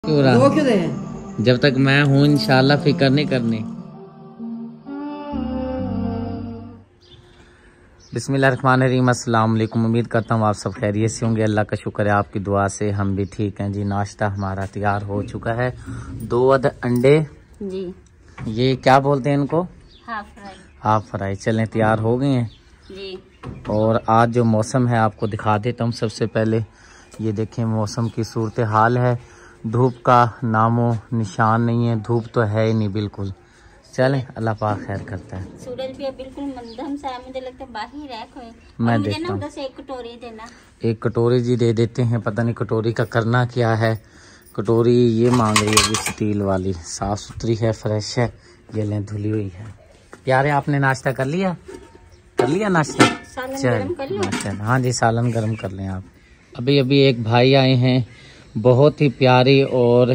क्यों रहा? जब तक मैं हूँ इंशाल्लाह फिक्र नहीं करनी। बिस्मिल्लाहिर्रहमानिर्रहीम, अस्सलाम वालेकुम। उम्मीद करता हूँ आप सब खैरियत से होंगे। अल्लाह का शुक्र है, आपकी दुआ से हम भी ठीक हैं जी। नाश्ता हमारा तैयार हो चुका है। 2 अंडे जी, ये क्या बोलते हैं इनको? Half fry. चलें, तैयार हो गए हैं जी। और आज जो मौसम है आपको दिखा देता हूँ। सबसे पहले ये देखें मौसम की सूरत हाल है। धूप का नामो निशान नहीं है, धूप तो है ही नहीं बिल्कुल। चलें, अल्लाह पाक खैर करता है। सूरज भी बिल्कुल मंदम सा है, मुझे लगता है बाहर है कोई। मैं देखता हूँ, एक कटोरी देना। एक कटोरी जी दे देते हैं। पता नहीं कटोरी का करना क्या है। कटोरी ये मांग रही है स्टील वाली, साफ सुथरी है, फ्रेश है। ये लें, धुली हुई है। प्यारे, आपने नाश्ता कर लिया? कर लिया नाश्ता? चल, हाँ जी, सालन गर्म कर लें आप। अभी अभी एक भाई आए हैं, बहुत ही प्यारी और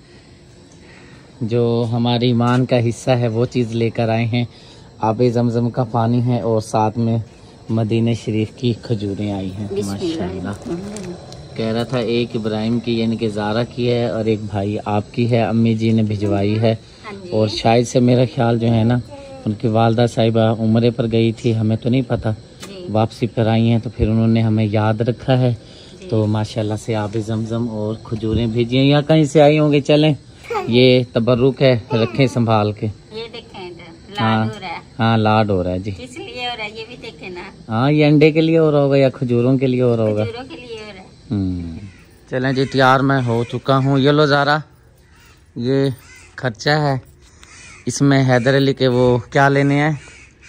जो हमारी ईमान का हिस्सा है वो चीज़ लेकर आए हैं। आबे ज़मज़म का पानी है और साथ में मदीना शरीफ की खजूरें आई हैं माशाल्लाह। कह रहा था एक इब्राहिम की यानी कि ज़ारा की है और एक भाई आपकी है, अम्मी जी ने भिजवाई है। और शायद से मेरा ख्याल जो है ना, उनकी वालदा साहिबा उम्रे पर गई थी, हमें तो नहीं पता, वापसी पर आई हैं तो फिर उन्होंने हमें याद रखा है। तो माशाल्लाह से आबे ज़मज़म और खजूरें भेजी हैं, या कहीं से आई होंगी। चलें, ये तबर्रुक है, रखें संभाल के। ये देखें, लाड हो रहा है। हाँ, लाड हो रहा है जी, इसलिए हो रहा है। ये भी देखें ना। हाँ, ये अंडे के लिए हो रहा होगा या खजूरों के लिए हो रहा होगा? खजूरों के लिए हो रहा है। चलें जी, तैयार मैं हो चुका हूँ। ये लो ज़ारा, ये खर्चा है। इसमें हैदर अली के वो क्या लेने हैं,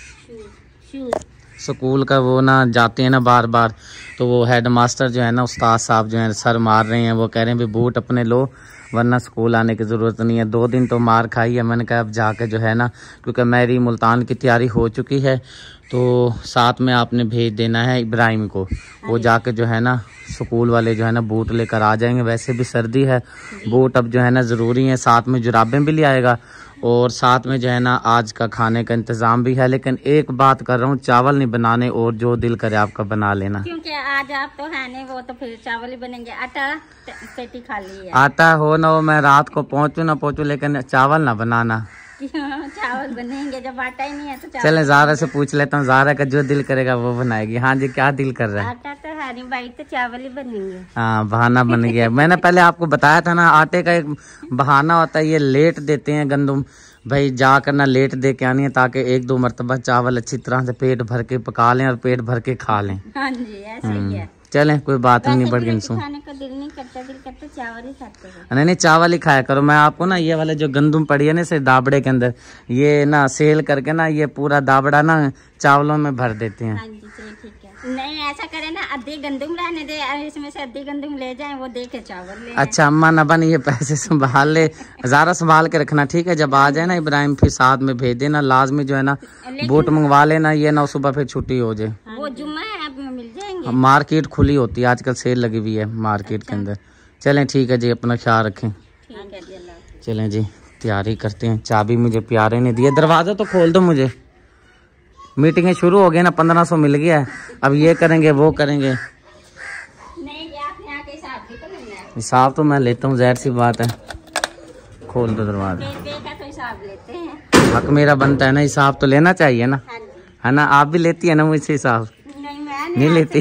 स्कूल का वो ना जाते हैं ना बार बार, तो वो हेड मास्टर जो है ना, उस्ताद साहब जो है सर मार रहे हैं। वो कह रहे हैं भी बूट अपने लो वरना स्कूल आने की ज़रूरत नहीं है। 2 दिन तो मार खाई है। मैंने कहा अब जाके जो है ना, क्योंकि मेरी मुल्तान की तैयारी हो चुकी है, तो साथ में आपने भेज देना है इब्राहिम को। वो जाके जो है ना स्कूल वाले जो है ना बूट लेकर आ जाएंगे। वैसे भी सर्दी है, बूट अब जो है ना ज़रूरी है। साथ में जुराबें भी ले आएगा और साथ में जो है ना आज का खाने का इंतज़ाम भी है। लेकिन एक बात कर रहा हूँ, चावल नहीं बनाने, और जो दिल करे आपका बना लेना, क्योंकि आज आप तो है नहीं, वो तो फिर चावल ही बनेंगे। आटा पेटी खाली है। आटा हो ना हो, मैं रात को पहुँचू ना पहुँचू, लेकिन चावल ना बनाना। चावल बनेंगे जब आटा ही नहीं है तो। चले, ज़ारा से पूछ लेता हूँ, ज़ारा का जो दिल करेगा वो बनाएगी। हाँ जी, क्या दिल कर रहा है? आटा तो है नहीं भाई, तो चावल ही बनेंगे। हाँ, बहाना बन गया। मैंने पहले आपको बताया था ना, आटे का एक बहाना होता है, ये लेट देते हैं गंदुम भाई, जाकर ना लेट दे के आनी है, ताकि 1-2 मरतबा चावल अच्छी तरह से पेट भर के पका लें और पेट भर के खा लें। हाँ जी, ऐसे ही है। चलें, कोई बात नहीं, बढ़ गई। खाने का दिल नहीं करता, दिल करता चावल ही खाते हैं। नहीं, चावल ही खाया करो। मैं आपको ना ये वाले जो गंदुम पड़ी है ना इसे दाबड़े के अंदर, ये ना सेल करके ना ये पूरा दाबड़ा ना चावलों में भर देते हैं। हाँ जी, ठीक है। नहीं, ऐसा करे ना, आधी गंदुम रहने दे, इसमें से आधी गंदुम ले जाएं, वो दे के चावल ले। अच्छा अम्मा ना बन, ये पैसे संभाल ले, ज़ारा संभाल के रखना, ठीक है? जब आ जाए ना इब्राहिम फिर साथ में भेज देना लाजमी, जो है ना बूट मंगवा लेना, ये ना सुबह फिर छुट्टी हो जाए। वो जुम्मा है, आप में मिल जाएंगे। मार्केट खुली होती है आजकल, सेल लगी हुई है मार्केट के अंदर। चलें, ठीक है जी, अपना ख्याल रखें। चलें जी, तैयारी करते हैं। चाबी मुझे प्यारे ने दी है, दरवाज़ा तो खोल दो मुझे। मीटिंगें शुरू हो गई ना, 1500 मिल गया है, अब ये करेंगे वो करेंगे। हिसाब तो मैं लेता हूँ, ज़ाहिर सी बात है। खोल दो दरवाजा। हक मेरा बनता है ना, हिसाब तो लेना चाहिए ना, है ना? आप भी लेती है ना मुझसे हिसाब? नहीं लेती।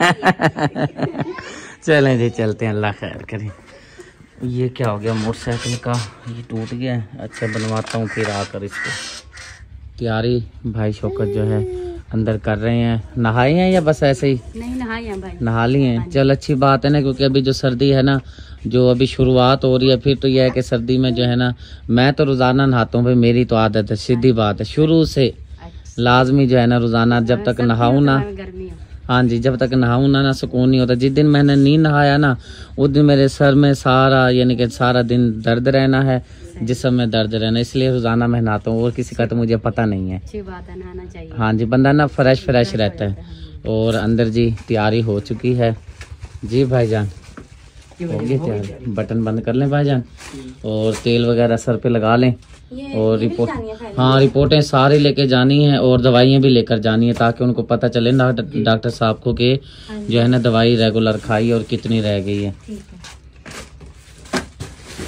चलें जी, चलते हैं, अल्लाह खैर करे। ये क्या हो गया मोटरसाइकिल का, ये टूट गया है। अच्छा, बनवाता हूँ फिर आकर इसको। तैयारी भाई शौकत जो है अंदर कर रहे हैं। नहाए हैं या बस ऐसे ही? नहीं, नहाए हैं भाई। नहा लिए हैं, चल अच्छी बात है ना, क्योंकि अभी जो सर्दी है ना, जो अभी शुरुआत हो रही है, फिर तो यह है कि सर्दी में जो है ना, मैं तो रोजाना नहाता हूँ भाई, मेरी तो आदत है, सीधी बात है, शुरू से लाजमी जो है ना रोजाना। जब तक नहाऊं ना, हाँ जी, जब तक नहाऊं ना सुकून नहीं होता। जिस दिन मैंने नहीं नहाया ना, उस दिन मेरे सर में सारा यानी कि सारा दिन दर्द रहना है, जिस्म में दर्द रहना, इसलिए रोजाना मैं नहाता हूँ। और किसी का तो मुझे पता नहीं है। अच्छी बात है, नहाना चाहिए। हाँ जी, बंदा ना फ्रेश रहता है। और अंदर जी तैयारी हो चुकी है जी भाईजान, होगी तैयारी। बटन बंद कर लें भाईजान और तेल वगैरह सर पे लगा लें। और रिपोर्टें सारी लेके जानी है और दवाइयाँ भी लेकर जानी है, ताकि उनको पता चले डॉक्टर साहब को कि जो है ना दवाई रेगुलर खाई और कितनी रह गई है।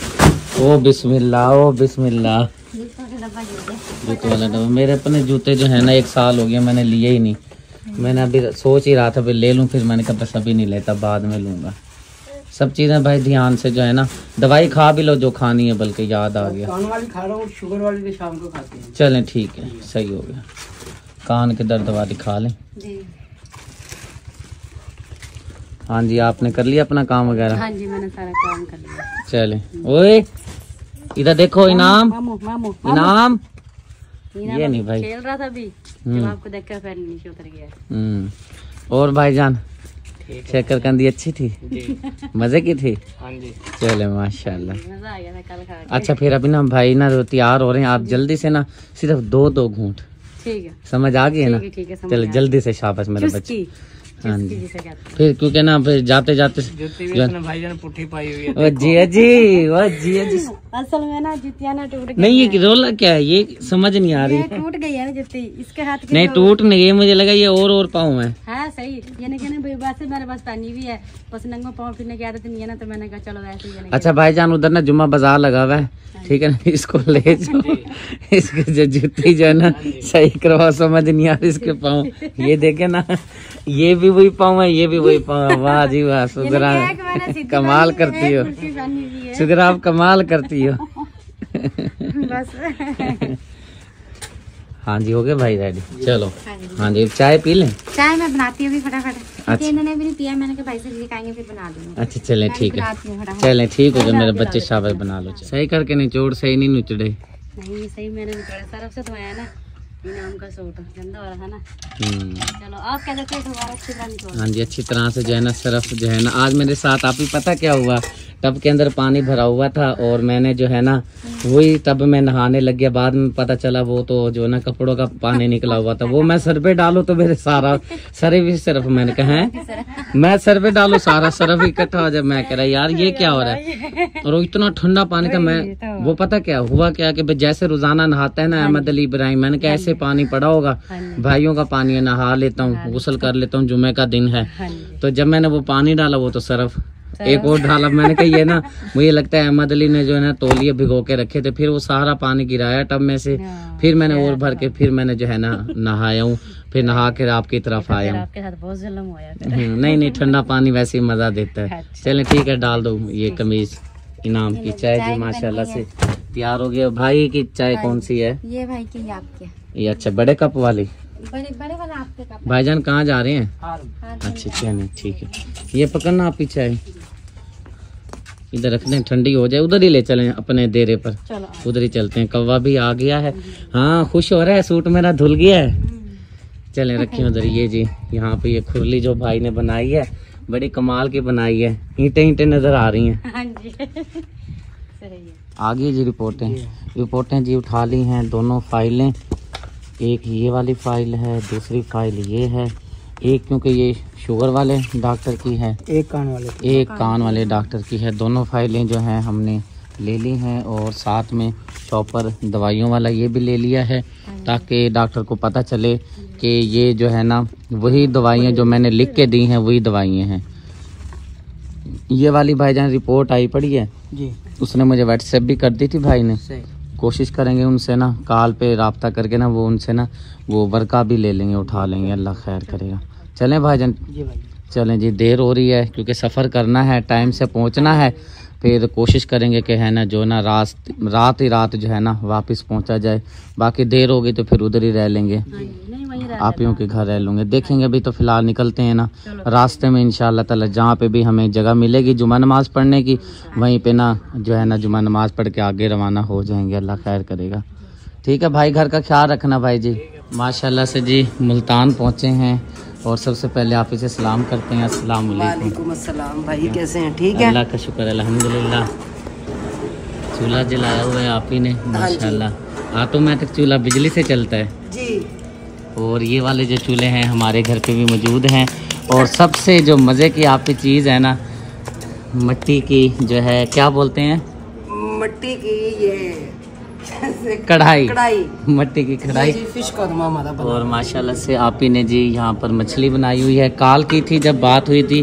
ओ बिस्मिल्लाह, ओ बिस्मिल्लाह। जूते वाला डब्बा, मेरे अपने जूते जो है ना 1 साल हो गया मैंने लिए ही नहीं। मैंने अभी सोच ही रहा था ले लूं, फिर मैंने कहा बस अभी नहीं लेता, बाद में लूंगा। सब चीज़ें भाई ध्यान से जो है ना, दवाई खा भी लो जो खानी है, बल्कि याद आ गया। कान वाली खा रहा हूँ, शुगर वाली भी शाम को खाते हैं। चलें ठीक है, सही हो गया। कान के दर्द वाली खा लें। हाँ जी, आपने कर लिया अपना काम वगैरह? हाँ जी, मैंने सारा काम कर लिया। चले, ओए इधर देखो, इनाम इनाम। ये नहीं भाई, खेल रहा था अभी, जब आपको देखकर पैर नीचे उतर गया। और भाईजान चेकर कंदी अच्छी थी? मजे की थी? हाँ जी। चले माशाल्लाह, मजा आ गया था कल खा के। अच्छा फिर अभी ना भाई ना तैयार हो रहे हैं, आप जल्दी से ना सिर्फ 2 घूंट, ठीक है, समझ आ गई है ना? ठीक है, चलो जल्दी से, शाबाश मेरा बच्चा। हाँ जी, जिसे कहते हैं। फिर क्योंकि ना फिर जाते जाते भाईजान पुट्ठी पाई हुई है। वो जिया जी, वो जिया जी। असल में ना जुतिया ना टूट गई। नहीं ये रोला क्या है, ये समझ नहीं आ रही। ये टूट गई है ना जुती, इसके हाथ की। नहीं टूट नहीं, ये मुझे लगा ये और पाँव है। हाँ सही, ये नहीं कहना भाई, वैसे मेरे पास पहनी भी है, बस नंगा पाँव फिरने की आदत नहीं है ना, तो मैंने कहा चलो वैसे ही। अच्छा भाईजान, उधर ना जुम्मा बाजार लगा हुआ है, ठीक है ना, इसको ले जाओ। इसके जो जूती जो है ना सही करवाओ, समझ नहीं आ रही इसके पाँव। ये देखे ना, ये भी वही पाँव है, ये भी वही पाँव है। वाह जी वाह, सुगरा कमाल करती हो, सुगरा आप कमाल करती हो। बस हाँ जी, हो गए भाई रेडी, चलो। हाँ जी, चाय पी लें? चाय मैं बनाती हूँ फटाफट। अच्छा, इन्होंने भी नहीं पिया, मैंने कहा भाई से लेके फिर बना दूंगा। अच्छा चलें ठीक है, चलें ठीक हो गया, मेरे बच्चे शाबाश बना लो। सही करके निचोड़, सही नहीं निचड़े। नहीं सही मैंने निचोड़ा, सरफ से धोया ना, इनाम का सूट गंदा हो रहा था ना। चलो आप क्या देते हैं, दोबारा अच्छी तरह निचोड़। हाँ जी, अच्छी तरह से जो है ना सरफ जो है ना, आज मेरे साथ आप ही पता क्या हुआ, टब के अंदर पानी भरा हुआ था और मैंने जो है ना वही तब मैं नहाने लग गया, बाद में पता चला वो तो जो ना कपड़ों का पानी निकला हुआ था, वो मैं सर पे डालू तो मेरे सारा सर भी सिर्फ, मैंने कहा है मैं सर पे डालू सारा सरफ इकट्ठा हो जाए। मैं कह रहा यार ये क्या हो रहा है, और वो इतना ठंडा पानी था। मैं वो पता क्या हुआ क्या कि जैसे रोजाना नहाता है ना अहमद अली इब्राहिम, मैंने कहा ऐसे पानी पड़ा होगा, भाइयों का पानी है, नहा लेता हूँ, गुस्ल कर लेता हूँ, जुम्मे का दिन है। तो जब मैंने वो पानी डाला वो तो सरफ एक और डाला। मैंने कहा ये ना मुझे लगता है अहमद अली ने जो है ना तौलिए भिगो के रखे थे, फिर वो सारा पानी गिराया टब में से, फिर मैंने और भर के फिर मैंने जो है ना नहाया हूँ, फिर नहा कर आपकी तरफ आया हूँ। आपके साथ बहुत जुल्म हुआ नहीं नहीं, ठंडा पानी वैसे ही मजा देता है। चले ठीक है, डाल दो ये कमीज। इनाम की चाय भी माशाल्लाह से तैयार हो गया। भाई की चाय कौन सी है? ये भाई की, आपके ये अच्छा बड़े कप वाली। बड़े वाला आपके कप। भाईजान कहाँ जा रहे हैं? अच्छा चलिए ठीक है, ये पकड़ना आपकी चाय, इधर रख दें, ठंडी हो जाए, उधर ही ले चलें अपने डेरे पर, उधर ही चलते हैं। कौवा भी आ गया है, हाँ खुश हो रहा है, सूट मेरा धुल गया है। चलें रखें उधर। ये जी यहाँ पे ये खुरली जो भाई ने बनाई है, बड़ी कमाल की बनाई है, ईंटें नजर आ रही हैं। हाँ जी सही है। आ गई जी रिपोर्टें जी उठा ली हैं, दोनों फाइलें, एक ये वाली फाइल है, दूसरी फाइल ये है, एक क्योंकि ये शुगर वाले डॉक्टर की है, एक कान वाले डॉक्टर की है। दोनों फाइलें जो हैं हमने ले ली हैं, और साथ में चॉपर दवाइयों वाला ये भी ले लिया है, ताकि डॉक्टर को पता चले कि ये जो है ना वही दवाइयाँ जो मैंने लिख के दी हैं वही दवाइयाँ हैं। ये वाली भाईजान रिपोर्ट आई पड़ी है जी, उसने मुझे व्हाट्सएप भी कर दी थी भाई ने। कोशिश करेंगे उनसे ना कॉल पे राब्ता करके ना वो उनसे ना वो वर्का भी ले लेंगे, उठा लेंगे, अल्लाह खैर करेगा। चलें भाईजान चलें जी, देर हो रही है क्योंकि सफ़र करना है, टाइम से पहुंचना है, फिर कोशिश करेंगे कि है ना जो ना रात ही रात जो है ना वापस पहुंचा जाए। बाकी देर होगी तो फिर उधर ही रह लेंगे, आप ही के घर रह लूँगे, देखेंगे। अभी तो फिलहाल निकलते हैं ना, रास्ते में इंशाअल्लाह ताला जहाँ पे भी हमें जगह मिलेगी जुमा नमाज पढ़ने की, वहीं पे ना जो है ना जुमा नमाज पढ़ के आगे रवाना हो जाएंगे, अल्लाह खैर करेगा। ठीक है भाई, घर का ख्याल रखना भाई जी। माशाल्लाह से जी मुल्तान पहुँचे हैं, और सबसे पहले आप इसे सलाम करते हैं। अस्सलाम वालेकुम। अस्सलाम भाई, कैसे हैं? ठीक है, अल्लाह का शुक्र अल्हम्दुलिल्लाह। चूल्हा जलाया हुआ है आप ही ने माशाल्लाह। ऑटोमेटिक चूल्हा बिजली से चलता है जी, और ये वाले जो चूल्हे हैं हमारे घर पे भी मौजूद हैं। और सबसे जो मज़े की आपकी चीज़ है ना, मिट्टी की जो है क्या बोलते हैं, मिट्टी की ये कढ़ाई, मिट्टी की कढ़ाई, फिश का और माशाल्लाह से आप ही ने जी यहाँ पर मछली बनाई हुई है। कॉल की थी जब बात हुई थी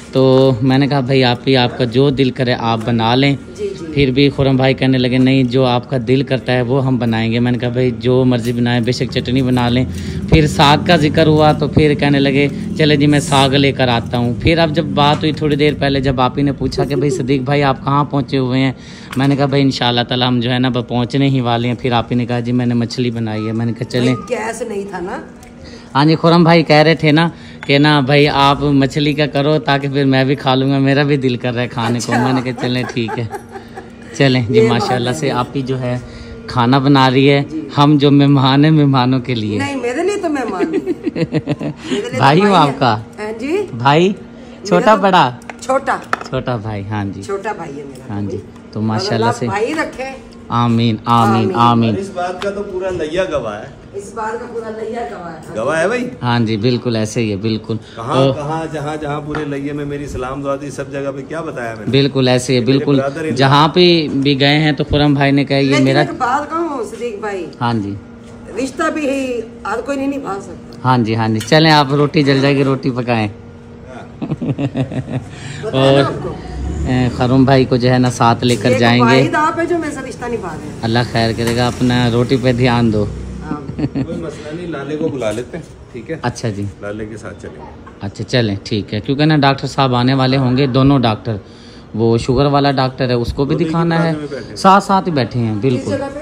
तो मैंने कहा भाई आप ही आपका जो दिल करे आप बना लें। फिर भी खुरम भाई कहने लगे नहीं जो आपका दिल करता है वो हम बनाएंगे। मैंने कहा भाई जो मर्ज़ी बनाएं, बेशक चटनी बना लें। फिर साग का जिक्र हुआ तो फिर कहने लगे चले जी मैं साग लेकर आता हूँ। फिर अब जब बात हुई थोड़ी देर पहले, जब आप ही ने पूछा कि भाई सदीक भाई आप कहाँ पहुँचे हुए हैं, मैंने कहा भाई इंशाल्लाह ताला हम जो है ना पहुँचने ही वाले हैं। फिर आप ही ने कहा जी मैंने मछली बनाई है। मैंने कहा चलें। गैस नहीं था ना। हाँ जी, खुरम भाई कह रहे थे ना कि ना भाई आप मछली का करो ताकि फिर मैं भी खा लूँगा, मेरा भी दिल कर रहा है खाने को। मैंने कहा चलें ठीक है, चलें जी। माशाल्लाह से आप ही जो है खाना बना रही है। हम जो मेहमान हैं मेहमानों के लिए। नहीं मेरे लिए तो मेहमान भाई हूँ आपका जी। भाई छोटा बड़ा छोटा भाई। हाँ जी छोटा भाई है मेरा। हाँ जी, तो माशाल्लाह से भाई रखे। आमीन आमीन आमीन। इस बात का तो पूरा लैया गवाह है। इस बार का पूरा लैया गवाह है भाई। हाँ जी बिल्कुल ऐसे ही है, बिल्कुल। कहाँ जहाँ पूरे लैये में मेरी सलाम दुआ थी, सब जगह पे क्या बताया मैंने। बिल्कुल ऐसे ही है, बिल्कुल। जहाँ पे भी गए हैं तो खुरम भाई ने कहा ये मेरा बात कहूँ सदीक भाई। हाँ जी, रिश्ता भी है, हर कोई नहीं निभा सकता। हाँ जी हाँ जी। चलें आप रोटी जल जाएगी, रोटी पकाएं। और खुरम भाई को जो है ना साथ लेकर जाएंगे। आप है जो मेरे साथ रिश्ता निभा रहे हैं। अल्लाह खैर करेगा, अपना रोटी पे ध्यान दो। कोई मसला नहीं, लाले को बुला लेते हैं, ठीक है। अच्छा जी, लाले के साथ चलेंगे। अच्छा चलें ठीक है, क्योंकि ना डॉक्टर साहब आने वाले होंगे, दोनों डॉक्टर। वो शुगर वाला डॉक्टर है उसको भी दिखाना है, साथ साथ ही बैठे हैं। बिल्कुल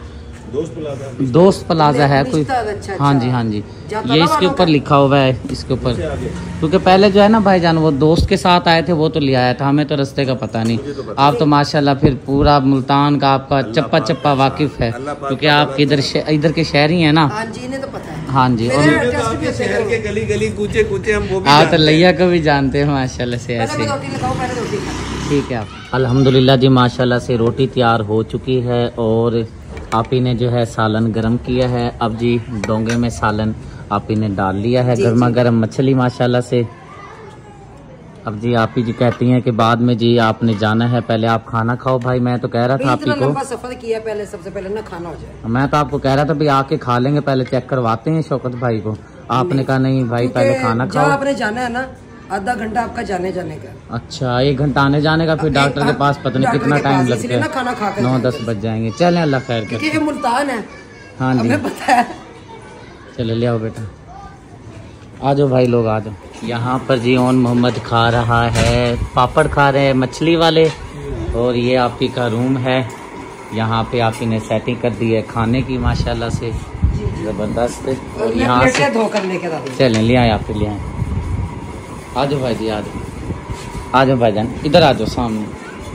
दोस्त प्लाजा है कोई। हाँ जी हाँ जी, ये इसके ऊपर लिखा हुआ है, इसके ऊपर। क्योंकि पहले जो है ना भाईजान वो दोस्त के साथ आए थे, वो तो ले आया था, हमें तो रास्ते का पता नहीं। आप तो माशाल्लाह फिर पूरा मुल्तान का आपका चप्पा चप्पा वाकिफ है, क्योंकि आप इधर के शहरी हैं ना। हाँ जी, और शहर के गली गली कूचे कूचे हम वो भी आप तो लैया को भी जानते हैं माशाल्लाह से ऐसे। ठीक है, अल्हम्दुलिल्लाह जी माशाल्लाह से रोटी तैयार हो चुकी है और आप ही ने जो है सालन गरम किया है। अब जी डोंगे में सालन आप ही ने डाल लिया है, गर्मा गर्म मछली माशाल्लाह से। अब जी आप ही जी कहती हैं कि बाद में जी आपने जाना है, पहले आप खाना खाओ भाई। मैं तो कह रहा था आप ही को सफर किया पहले, सबसे पहले ना खाना हो जाए। मैं तो आपको कह रहा था भाई आके खा लेंगे, पहले चेक करवाते हैं शौकत भाई को। आपने कहा नहीं भाई पहले खाना खाओ। आपने जाना है ना, आधा घंटा आपका जाने का। अच्छा 1 घंटा आने जाने का, फिर डॉक्टर के पास पता नहीं कितना टाइम लगता है, खाना खा 9-10 बज जाएंगे। चलें अल्लाह खैर करे। ये मुल्तान है। हाँ जी पता है। चलो ले आओ बेटा, आ जाओ भाई लोग आ जाओ। यहाँ पर जी ओन मोहम्मद खा रहा है, पापड़ खा रहे हैं मछली वाले। और ये आप ही का रूम है, यहाँ पे आप ही ने सेटिंग कर दी है खाने की माशाल्लाह से, जबरदस्त। और यहाँ से चलें ले आए, आप ले आए। आ जाओ भाई जी, आ जाओ भाईजान, इधर आ जाओ सामने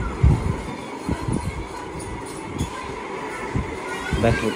बैठो।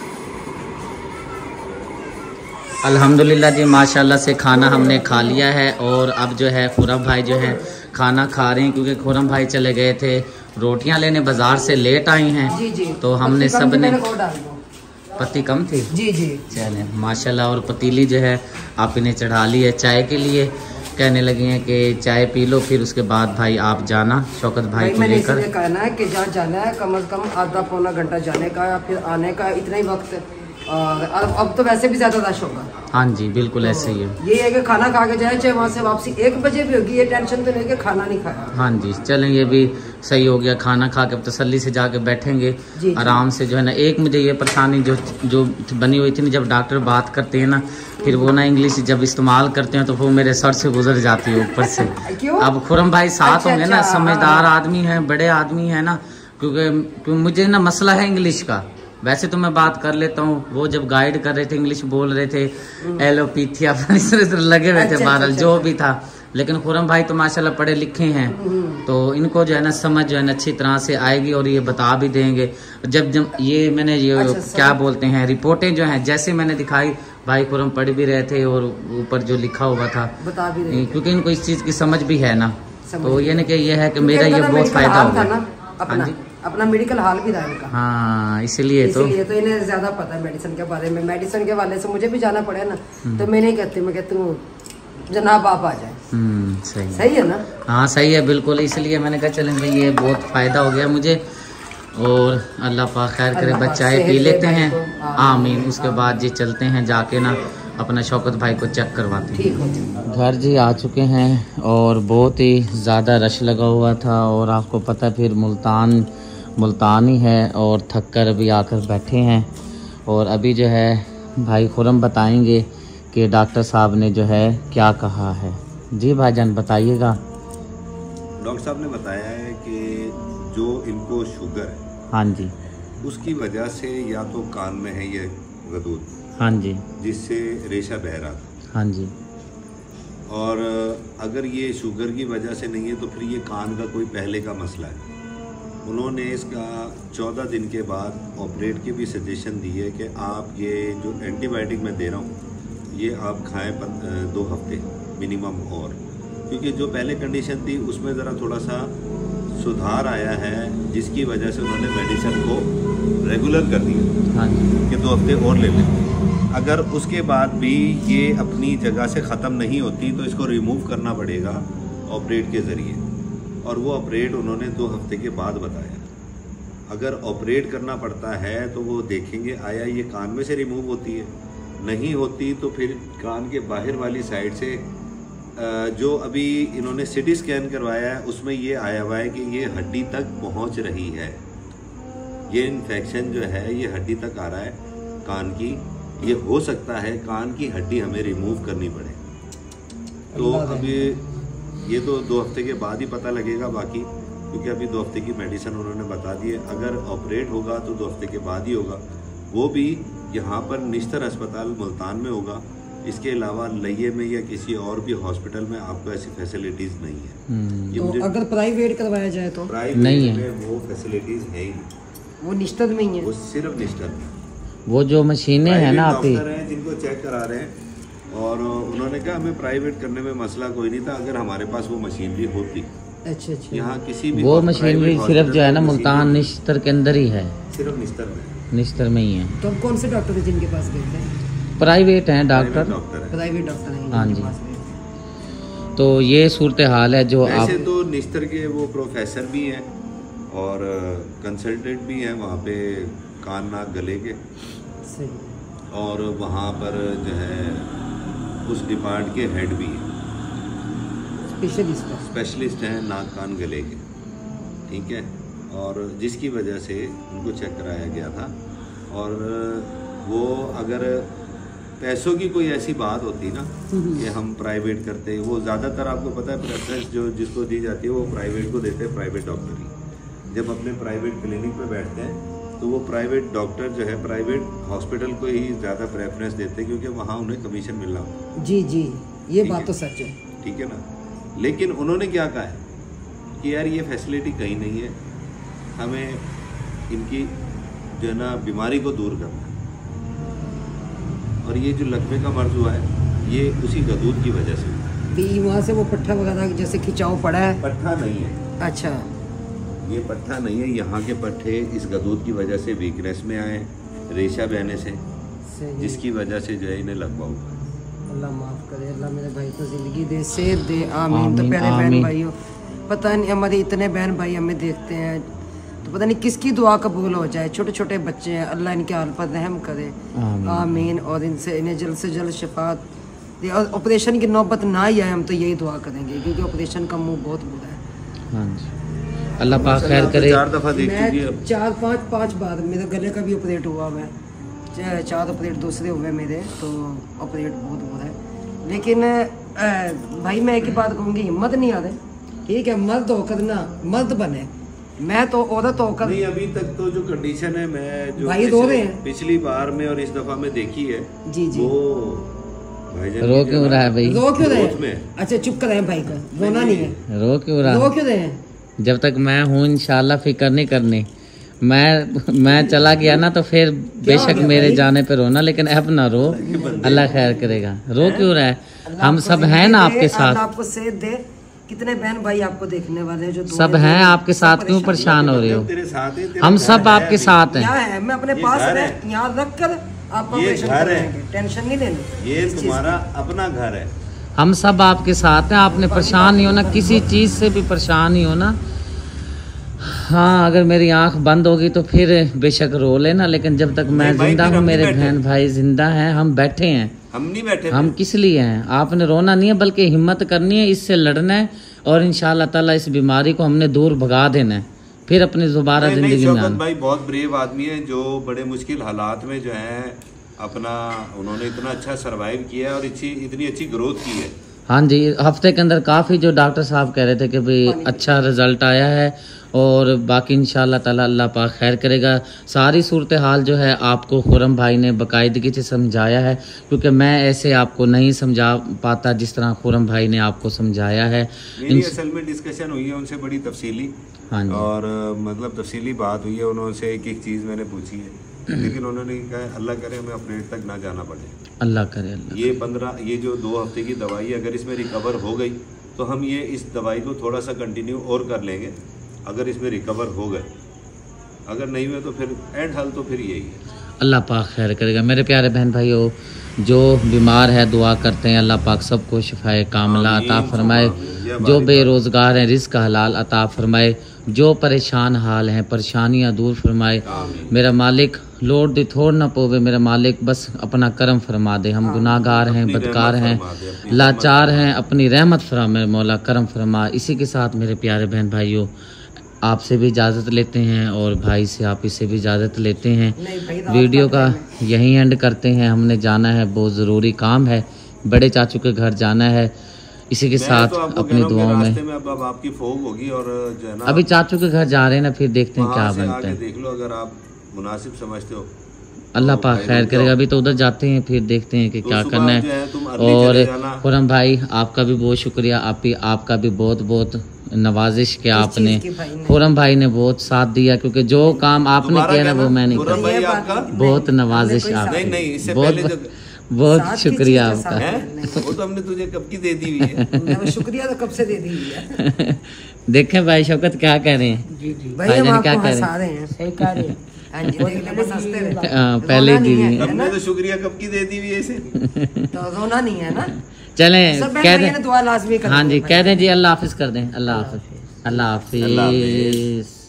अल्हम्दुलिल्लाह जी माशाल्लाह से खाना हमने खा लिया है। और अब जो है खुरम भाई जो है खाना खा रहे हैं, क्योंकि खुरम भाई चले गए थे रोटियां लेने, बाजार से लेट आई हैं। जी। तो हमने सब ने पत्ती कम थी जी। चले माशाल्लाह। और पतीली जो है आप इन्हें चढ़ा ली है चाय के लिए। कहने लगी हैं कि चाय पी लो, फिर उसके बाद भाई आप जाना शौकत भाई को लेकर। कहना है कि जहाँ जाना है कम से कम आधा पौना घंटा जाने का, फिर आने का इतना ही वक्त। अब तो वैसे भी ज्यादा रश होगा। हाँ जी बिल्कुल ऐसे ही है। ये है कि खाना खा के जाए, चाहे वहाँ से वापसी 1 बजे भी होगी, ये टेंशन तो नहीं कि खाना नहीं खाया। हाँ जी चलें, ये भी सही हो गया। खाना खा के तसल्ली से जाके बैठेंगे आराम से जो है ना। एक मुझे ये परेशानी जो बनी हुई थी ना, जब डॉक्टर बात करते हैं ना, फिर वो ना इंग्लिश जब इस्तेमाल करते हैं तो वो मेरे सर से गुजर जाती है ऊपर से। अब खुरम भाई साथ होंगे ना, समझदार आदमी है, बड़े आदमी है ना, क्योंकि मुझे ना मसला है इंग्लिश का। वैसे तो मैं बात कर लेता हूँ, वो जब गाइड कर रहे थे इंग्लिश बोल रहे थे, एलोपैथी लगे हुए थे, बहरहाल जो भी था। लेकिन खुरम भाई तो माशाल्लाह पढ़े लिखे हैं, तो इनको जो है ना समझ जो है ना अच्छी तरह से आएगी और ये बता भी देंगे। जब ये मैंने ये क्या बोलते हैं रिपोर्टें जो हैं जैसे मैंने दिखाई, भाई खुरम पढ़ भी रहे थे और ऊपर जो लिखा हुआ था बता भी रहे, क्योंकि इनको इस चीज की समझ भी है ना। तो ये नहीं कि ये है कि मेरा ये बहुत फायदा होगा। अपना मेडिकल हाल भी था इनका। हाँ इसलिए तो इन्हें ज्यादा पता है मेडिसिन के बारे में। मेडिसिन के वाले से मुझे भी जाना पड़े ना, तो मैं नहीं कहती, मैं कहती हूँ जनाब आप आ जाए। सही है ना? हाँ सही है बिल्कुल। इसलिए मैंने कहा चलें भाई ये बहुत फायदा हो गया मुझे। और अल्लाह पाक खैर करे, बच्चाए पी लेते हैं आमीन। उसके बाद जी चलते हैं जाके ना अपना शौकत भाई को चेक करवाते हैं। ठीक हो घर जी आ चुके हैं और बहुत ही ज़्यादा रश लगा हुआ था और आपको पता फिर मुल्तान ही है और थक कर अभी आकर बैठे हैं। और अभी जो है भाई खुरम बताएंगे कि डॉक्टर साहब ने जो है क्या कहा है। जी भाईजान बताइएगा। डॉक्टर साहब ने बताया है कि जो इनको शुगर है, हाँ जी, उसकी वजह से या तो कान में है ये गदूद, हाँ जी, जिससे रेशा बह रहा था, हाँ जी, और अगर ये शुगर की वजह से नहीं है तो फिर ये कान का कोई पहले का मसला है। उन्होंने इसका 14 दिन के बाद ऑपरेट की भी सजेशन दी है कि आप ये जो एंटीबायोटिक मैं दे रहा हूँ ये आप खाएं 2 हफ्ते मिनिमम, और क्योंकि जो पहले कंडीशन थी उसमें ज़रा थोड़ा सा सुधार आया है जिसकी वजह से उन्होंने मेडिसिन को रेगुलर कर दिया, हाँ जी, कि 2 हफ्ते और ले लें। अगर उसके बाद भी ये अपनी जगह से ख़त्म नहीं होती तो इसको रिमूव करना पड़ेगा ऑपरेट के ज़रिए, और वो ऑपरेट उन्होंने 2 हफ्ते के बाद बताया। अगर ऑपरेट करना पड़ता है तो वो देखेंगे आया ये कान में से रिमूव होती है, नहीं होती तो फिर कान के बाहर वाली साइड से जो अभी इन्होंने सीटी स्कैन करवाया है उसमें ये आया हुआ है कि ये हड्डी तक पहुंच रही है, ये इन्फेक्शन जो है ये हड्डी तक आ रहा है कान की। ये हो सकता है कान की हड्डी हमें रिमूव करनी पड़े, तो अभी ये तो 2 हफ्ते के बाद ही पता लगेगा बाकी, क्योंकि अभी 2 हफ्ते की मेडिसिन उन्होंने बता दी है। अगर ऑपरेट होगा तो 2 हफ्ते के बाद ही होगा, वो भी यहाँ पर निश्तर अस्पताल मुल्तान में होगा। इसके अलावा लइये में या किसी और भी हॉस्पिटल में आपको ऐसी फैसिलिटीज नहीं है। तो अगर प्राइवेट करवाया जाए तो प्राइवेट नहीं में है, वो फैसिलिटीज है ही, वो निश्चित में ही है, वो सिर्फ निश्चित। वो जो मशीनें हैं ना आप डॉक्टर हैं जिनको चेक करा रहे हैं, और उन्होंने कहा हमें प्राइवेट करने में मसला कोई नहीं था अगर हमारे पास वो मशीनरी होती। अच्छा अच्छा, यहाँ किसी भी वो मशीनरी सिर्फ जो है ना मुल्तान निश्तर के अंदर ही है, सिर्फ निश्तर में, निश्तर में ही है। तो अब कौन से डॉक्टर है जिनके पास गए थे? प्राइवेट हैं डॉक्टर, प्राइवेट डॉक्टर हैं, हाँ जिनके जी। पास गए। तो ये सूरत हाल है जो आप ऐसे तो निश्तर के वो प्रोफेसर भी हैं और कंसल्टेंट भी हैं वहाँ पे कान नाक गले के, सही, और वहाँ पर जो है उस डिपार्ट के हेड भी हैं, स्पेशलिस्ट हैं नाक कान गले के, ठीक है। और जिसकी वजह से उनको चेक कराया गया था, और वो अगर पैसों की कोई ऐसी बात होती ना कि हम प्राइवेट करते, वो ज़्यादातर आपको पता है प्रेफरेंस जो जिसको दी जाती है वो प्राइवेट को देते हैं, प्राइवेट डॉक्टर ही। जब अपने प्राइवेट क्लिनिक पे बैठते हैं तो वो प्राइवेट डॉक्टर जो है प्राइवेट हॉस्पिटल को ही ज़्यादा प्रेफरेंस देते हैं, क्योंकि वहाँ उन्हें कमीशन मिल रहा होता है। जी जी, ये बात तो सच है, ठीक है ना। लेकिन उन्होंने क्या कहा है कि यार ये फैसिलिटी कहीं नहीं है, हमें इनकी जो है ना बीमारी को दूर करना है, और ये जो लकवे का मर्ज हुआ है ये उसी गदूद की वजह से हुआ है। भी वहाँ से वो पट्टा वगैरह जैसे खिंचाव पड़ा है? पट्टा नहीं है, अच्छा, ये पट्टा नहीं है, यहाँ के पट्टे इस गदूद की वजह से वीकनेस में आए, रेशा बहने से, जिसकी वजह से जो है इन्हें लगवा हुआ है। अल्लाह माफ़ करे, अल्लाह मेरे भाई को ज़िंदगी दे, सेहत दे, आमीन। तो प्यारे बहन भाइयों, पता नहीं हमारे इतने बहन भाई हमें देखते हैं तो पता नहीं किसकी दुआ कबूल हो जाए। छोटे छोटे बच्चे हैं, अल्लाह इनके हाल पर रहम करे, आमीन। और इनसे इन्हें जल्द से जल्द शिफात दे, और ऑपरेशन की नौबत ना ही आए, हम तो यही दुआ करेंगे, क्योंकि ऑपरेशन का मुंह बहुत बुरा है। हाँ जी, अल्लाह पाक खैर करे। 4 दफ़ा देख चुकी है, 4-5 बार मेरे गले का भी ऑपरेट हुआ हुआ है, 4 ऑपरेट दूसरे हुए मेरे, तो ऑपरेट बहुत बुरा है। लेकिन भाई मैं एक ही बात कहूँगी, हिम्मत नहीं आ रही, ठीक है, मर्द होकर ना मर्द बने, मैं तो औरत होकर नहीं। अभी तक तो जो कंडीशन है मैं जो भाई रो रहे हैं पिछली बार में और इस दफा में देखी है, जी जी, वो भाईजान रो क्यों रहा है भाई? रो क्यों रहे हैं? अच्छा चुप कर रहे हैं भाई का, रोना नहीं है, रो क्यों रहा? रो क्यों रहे हैं? जब तक मैं हूँ इंशाल्लाह फिक्र नहीं करनी, मैं चला गया ना तो फिर बेशक मेरे जाने पे रोना, लेकिन अब ना रो, अल्लाह खैर करेगा। रो क्यों रहा है? हम सब हैं ना आपके साथ, आपको सेहत दे। कितने बहन भाई आपको देखने वाले जो सब हैं आपके साथ, क्यों परेशान हो रहे हो? तेरे साथ ही, हम सब आपके साथ हैं। है, मैं अपने पास यहाँ रख कर आपको घर है, टेंशन नहीं लेनी, ये तुम्हारा अपना घर है, हम सब आपके साथ हैं। आपने परेशान नहीं होना, किसी चीज़ से भी परेशान नहीं होना। हाँ, अगर मेरी आंख बंद होगी तो फिर बेशक रो लेना, लेकिन जब तक मैं जिंदा हूँ, मेरे बहन भाई जिंदा हैं, हम बैठे हैं। हम नहीं बैठे, हम किस लिए हैं? आपने रोना नहीं है, बल्कि हिम्मत करनी है, इससे लड़ना है और इंशाल्लाह ताला इस बीमारी को हमने दूर भगा देना है, फिर अपनी दोबारा जिंदगी में आना। भाई बहुत ब्रेव आदमी है जो बड़े मुश्किल हालात में जो है अपना उन्होंने इतना अच्छा सरवाइव किया है और इतनी अच्छी ग्रोथ की है। हाँ जी, हफ्ते के अंदर काफ़ी जो डॉक्टर साहब कह रहे थे कि भाई अच्छा रिजल्ट आया है और बाकी इंशाल्लाह ताला अल्लाह पाक खैर करेगा। सारी सूरत हाल जो है आपको खुरम भाई ने बाकायदगी से समझाया है, क्योंकि मैं ऐसे आपको नहीं समझा पाता जिस तरह खुरम भाई ने आपको समझाया है। मेरी असल में डिस्कशन हुई है उनसे बड़ी तफसीली। हाँ जी। और मतलब तफसीली बात हुई है, उन्होंने एक एक चीज़ मैंने पूछी है, लेकिन उन्होंने कहा अल्लाह करे हमें ऑपरेट तक ना जाना पड़े। अल्लाह करे। अल्लाह ये जो 2 हफ्ते की दवाई अगर इसमें रिकवर हो गई तो हम ये इस दवाई को थोड़ा सा कंटिन्यू और कर लेंगे, अगर इसमें रिकवर हो गए। अगर नहीं हुए तो फिर एंड हल तो फिर यही है। अल्लाह पाक खैर करेगा। मेरे प्यारे बहन भाइयों, जो बीमार है दुआ करते हैं अल्लाह पाक सबको शिफाए कामला अता फरमाए, जो बेरोज़गार हैं रिज़्क़ हलाल अता फरमाए, जो परेशान हाल हैं परेशानियां दूर फरमाए। मेरा मालिक लोड दी थोड़ ना पोवे, मेरा मालिक बस अपना करम फरमा दे। हम गुनाहगार हैं, बदकार हैं, लाचार हैं, अपनी रहमत फरमा मौला, करम फरमा। इसी के साथ मेरे प्यारे बहन भाइयों, आपसे भी इजाज़त लेते हैं और भाई से आप इससे भी इजाज़त लेते हैं। वीडियो का यहीं एंड करते हैं। हमने जाना है, बहुत ज़रूरी काम है, बड़े चाचू के घर जाना है। इसी के साथ तो अपनी दुआओं में अब आपकी फोग होगी और जो है ना अभी चाचू के घर जा रहे हैं ना, फिर देखते हैं क्या बनता है। देख लो अगर आप मुनासिब समझते हो। अल्लाह पाक खैर करेगा। अभी तो उधर जाते हैं, फिर देखते हैं कि क्या करना है। और खुरम भाई आपका भी बहुत शुक्रिया, आपका भी बहुत बहुत नवाजिश के आपने खुरम भाई ने बहुत साथ दिया, क्योंकि जो काम आपने किया ना वो मैंने किया। बहुत नवाजिश आपकी, बहुत शुक्रिया आपका। वो तो हमने तुझे कब की दे दी हुई है। शुक्रिया तो कब से दे दी हुई है। देखें भाई शौकत क्या कह रहे हैं, जी जी भाई हम क्या कह रहे हैं, सही कह रहे हैं। पहले दी हुई हमने तो शुक्रिया कब की दे दी हुई है इसे। तो रोना नहीं है ना। चलें कह दें, दुआ लाजमी हाँ जी कह दें जी, अल्लाह हाफिज कर दें। अल्लाह हाफिज, अल्लाह हाफिज।